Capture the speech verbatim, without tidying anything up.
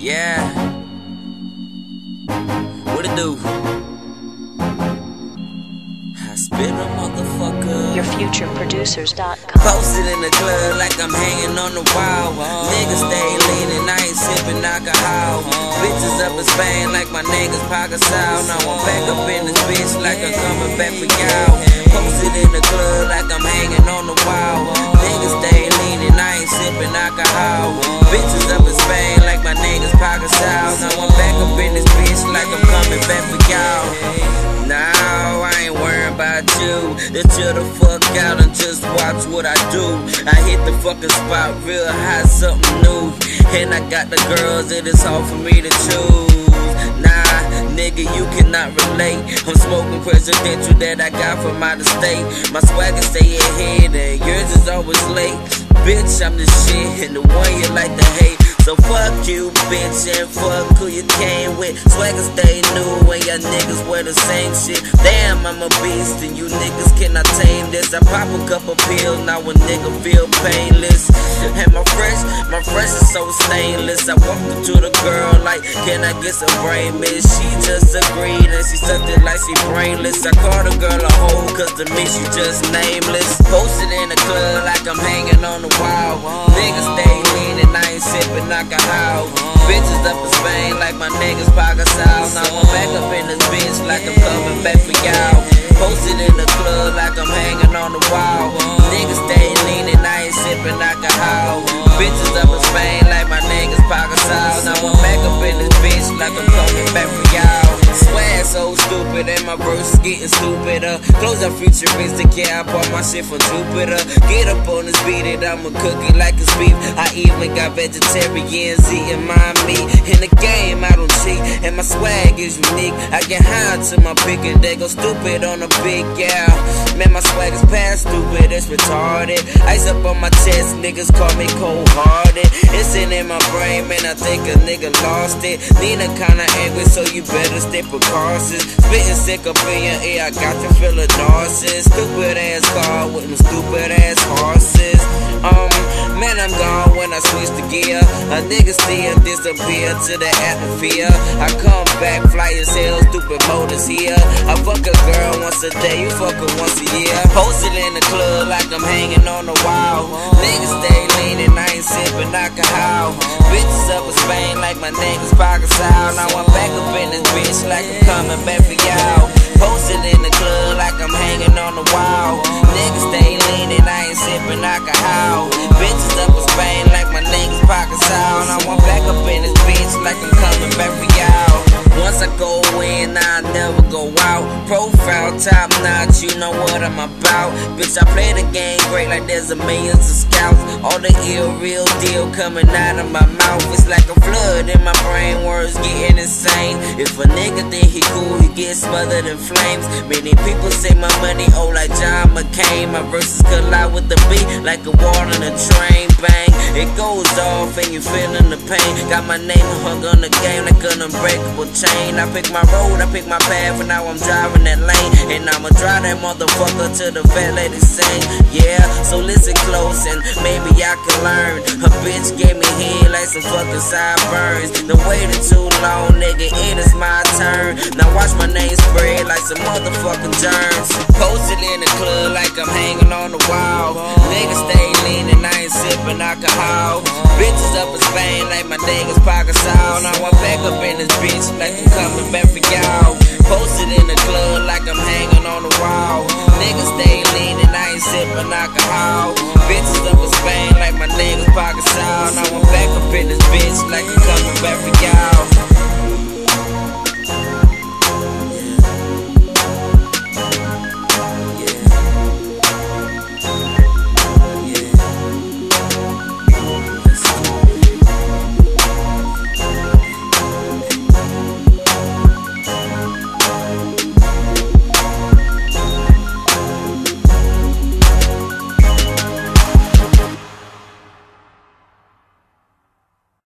Yeah. What it do? I spit a motherfucker. your future producers dot com. Posted in the club like I'm hanging on the wall. Niggas stay leaning, I ain't sipping alcohol. Bitches up in Spain like my niggas pocket sound. Now I'm back up in this bitch like I'm coming back for y'all. Posted in the club like I'm hanging on the wall. Niggas stay leaning, I ain't sipping alcohol. Bitches up in Spain like my niggas pocket sound. Now I'm back up in this bitch like I'm coming back for y'all. Now I ain't worrying about you. Just chill the fuck out and just watch what I do. I hit the fucking spot real hot, something new. And I got the girls, it is hard for me to choose. Nah, nigga, you cannot relate. I'm smoking presidential that I got from out of state. My swagger stay ahead and yours is always late. Bitch, I'm the shit and the one you like to hate. So fuck you, bitch, and fuck who you came with. Swagger stay new and y'all niggas wear the same shit. Damn, I'm a beast and you niggas cannot tame this. I pop a couple pills, now a nigga feel painless. And my fresh, my fresh is so stainless. I walked up to the girl like, can I get some brain mist? She just agreed and she sucked it like she brainless. I called the girl a hoe cause to me she just nameless. Posted in the club like I'm hanging on the wall. Niggas stay leaning, I ain't sipping alcohol. Bitches up in Spain like my niggas pocket south. Now I'm back up in this bitch like I'm coming back for y'all. Posted in the club like I'm hanging on the wall. Niggas stay leaning, I ain't sipping alcohol. Bitches up in Spain like my niggas pocket south. Now I'm back up in this bitch like I'm coming back for y'all. Swag so stupid and my verse is getting stupider. Close up futuristic, yeah, I bought my shit from Jupiter. Get up on this beat it, I'ma cook it like it's beef. I even got vegetarians eating my meat. In the game I don't cheat and my swag is unique. I get high to my pick and they go stupid on a big, yeah. Man, my swag is past stupid, it's retarded. Ice up on my chest, niggas call me cold-hearted. It's in in my brain, man, I think a nigga lost it. Nina kinda angry, so you better stay precautious. Spitting sick up in your ear, I got you feeling nauseous. Stupid ass car with them stupid ass horses. Um, man, I'm gone when I switch the gear. A nigga see him disappear to the atmosphere. I come back, fly as hell, stupid motors here. I fuck a girl once a day, you fuck her once a year. Posted in the club like I'm hanging on the wall. Niggas stay leaning, I ain't sipping alcohol. Bitches up in Spain like my niggas pocket sound. Now I'm back up in this bitch like I'm coming back for y'all. Posted in the club like I'm hanging on the wall. Niggas stay leaning, I ain't sipping alcohol. Bitches up in Spain like my niggas pocket sound. Now I'm back up in this bitch like I'm coming back for y'all. Once I go in, I never go out. Profile top notch, you know what I'm about. Bitch, I play the game great like there's a millions of scouts. All the ill, real deal coming out of my mouth. It's like a flood in my brain, words getting insane. If a nigga think he cool, he gets smothered in flames. Many people say my money old like John McCain. My verses collide with the beat like a wall in a train. Bang, it goes off and you feeling the pain. Got my name hung on the game like an unbreakable chain. I pick my road, I pick my path, and now I'm driving that lane. And I'ma drive that motherfucker till the fat lady sing. Yeah, so listen close and maybe I can learn. A bitch gave me head like some fucking sideburns. The waiting too long, nigga, it is my turn. Now watch my name spread like some motherfucking germs. Posted in the club like I'm hanging on the wall. Niggas stay leaning, I ain't sipping alcohol. Bitches up in Spain like my niggas pocket sound. Now I'm back up in this bitch like I'm coming back for y'all. Posted in the club like I'm hanging on the wall. Niggas stay leaning, I ain't sipping alcohol. Bitches up in Spain like my niggas pocket sound. Now I'm back up in this bitch like I'm coming back for y'all.